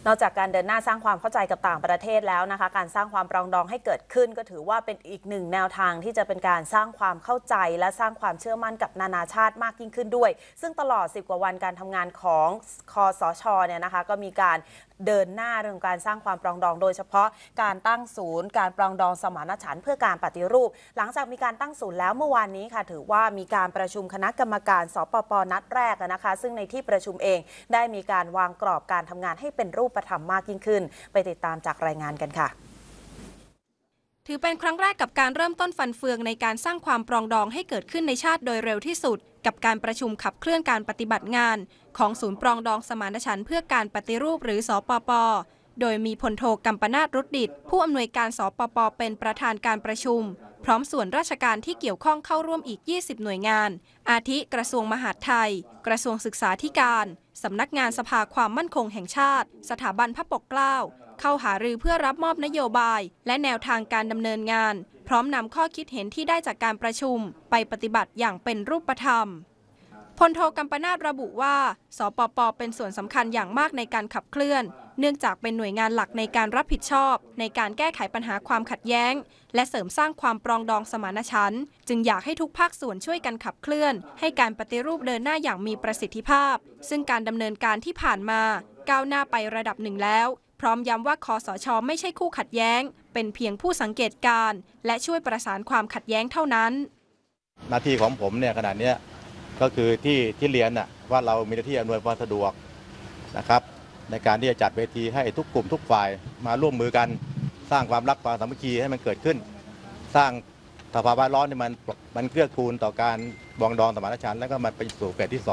นอกจากการเดินหน้าสร้างความเข้าใจกับต่างประเทศแล้วนะคะการสร้างความปรองดองให้เกิดขึ้นก็ถือว่าเป็นอีกหนึ่งแนวทางที่จะเป็นการสร้างความเข้าใจและสร้างความเชื่อมั่นกับนานาชาติมากยิ่งขึ้นด้วยซึ่งตลอด10 กว่าวันการทำงานของคสช.เนี่ยนะคะก็มีการเดินหน้าเรื่องการสร้างความปรองดองโดยเฉพาะการตั้งศูนย์การปรองดองสมานฉันท์เพื่อการปฏิรูปหลังจากมีการตั้งศูนย์แล้วเมื่อวานนี้ค่ะถือว่ามีการประชุมคณะกรรมการสปป.นัดแรกนะคะซึ่งในที่ประชุมเองได้มีการวางกรอบการทำงานให้เป็นรูปธรรมมากยิ่งขึ้นไปติดตามจากรายงานกันค่ะถือเป็นครั้งแรกกับการเริ่มต้นฟันเฟืองในการสร้างความปรองดองให้เกิดขึ้นในชาติโดยเร็วที่สุดกับการประชุมขับเคลื่อนการปฏิบัติงานของศูนย์ปรองดองสมานฉันท์เพื่อการปฏิรูปหรือสปป.โดยมีพลโทกัมปนาท รุดดิษฐ์ผู้อำนวยการสปป.เป็นประธานการประชุมพร้อมส่วนราชการที่เกี่ยวข้องเข้าร่วมอีก20หน่วยงานอาทิกระทรวงมหาดไทยกระทรวงศึกษาธิการสำนักงานสภาความมั่นคงแห่งชาติสถาบันพระปกเกล้าเข้าหารือเพื่อรับมอบนโยบายและแนวทางการดำเนินงานพร้อมนำข้อคิดเห็นที่ได้จากการประชุมไปปฏิบัติอย่างเป็นรูปธรรมพลโทกัมปนาท ระบุว่าสปป.เป็นส่วนสำคัญอย่างมากในการขับเคลื่อนเนื่องจากเป็นหน่วยงานหลักในการรับผิดชอบในการแก้ไขปัญหาความขัดแย้งและเสริมสร้างความปรองดองสมานฉันท์จึงอยากให้ทุกภาคส่วนช่วยกันขับเคลื่อนให้การปฏิรูปเดินหน้าอย่างมีประสิทธิภาพซึ่งการดำเนินการที่ผ่านมาก้าวหน้าไประดับหนึ่งแล้วพร้อมย้ำว่าคสช.ไม่ใช่คู่ขัดแย้งเป็นเพียงผู้สังเกตการณ์และช่วยประสานความขัดแย้งเท่านั้นหน้าที่ของผมเนี่ยขณะนี้ก็คือที่เรียนว่าเรามีหน้าที่อำนวยความสะดวกนะครับในการที่จะจัดเวทีให้ทุกกลุ่มทุกฝ่ายมาร่วมมือกันสร้างความรักความสามัคคีให้มันเกิดขึ้นสร้างสภาวะร้อนที่มันเกื้อกูลต่อการปรองดองสมานฉันท์แล้วก็มันไปสู่เฟสที่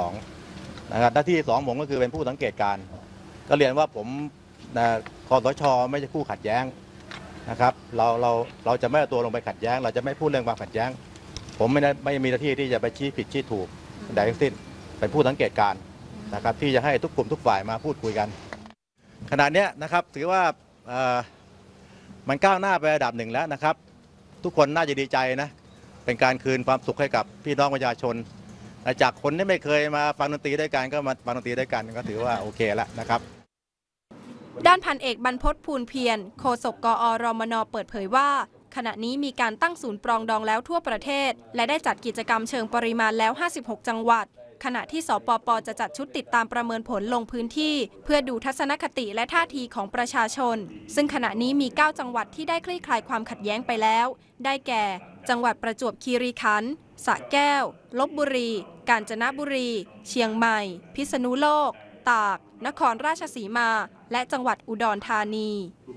2นะครับหน้าที่2ผมก็คือเป็นผู้สังเกตการณ์ก็เรียนว่าผมคสช.ไม่ใช่คู่ขัดแย้งนะครับเราจะไม่เอาตัวลงไปขัดแย้งเราจะไม่พูดเรื่องความขัดแย้งผมไม่มีหน้าที่ที่จะไปชี้ผิดชี้ถูกใดทั้งสิ้นเป็นผู้สังเกตการณ์นะครับที่จะให้ทุกกลุ่มทุกฝ่ายมาพูดคุยกันขณะนี้นะครับถือว่ามันก้าวหน้าไประดับหนึ่งแล้วนะครับทุกคนน่าจะดีใจนะเป็นการคืนความสุขให้กับพี่น้องประชาชนจากคนที่ไม่เคยมาฟังดนตรีด้วยกันก็มาฟังดนตรีด้วยกันก็ถือว่าโอเคแล้วนะครับด้านพันเอกบรรพต ภูลเพียรโฆษกกอรมน.เปิดเผยว่าขณะนี้มีการตั้งศูนย์ปรองดองแล้วทั่วประเทศและได้จัดกิจกรรมเชิงปริมาณแล้ว56จังหวัดขณะที่สปป.จะจัดชุดติดตามประเมินผลลงพื้นที่เพื่อดูทัศนคติและท่าทีของประชาชนซึ่งขณะนี้มี9จังหวัดที่ได้คลี่คลายความขัดแย้งไปแล้วได้แก่จังหวัดประจวบคีรีขันธ์สระแก้วลพบุรีกาญจนบุรีเชียงใหม่พิษณุโลกตากนครราชสีมาและจังหวัดอุดรธานี